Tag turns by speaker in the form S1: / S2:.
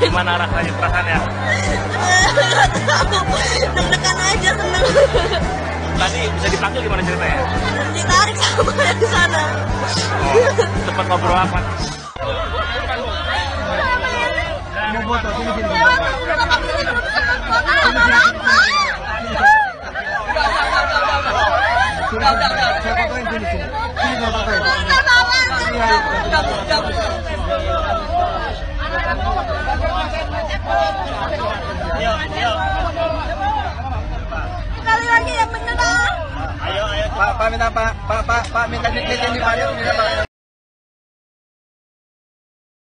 S1: Gimana rasanya perasaannya?
S2: Nggak tahu, deg-degan aja, seneng.
S1: Tadi bisa dipanggil gimana ceritanya?
S2: Ditarik sama yang di sana.
S1: Oh, sempat ngobrol apa?
S3: Mau foto sini sini. Saya fotoin sini sini. Sini saya fotoin.
S2: Sekali lagi yang bener ah.
S1: Ayo.
S3: Pak minta Pak minta ini Pak.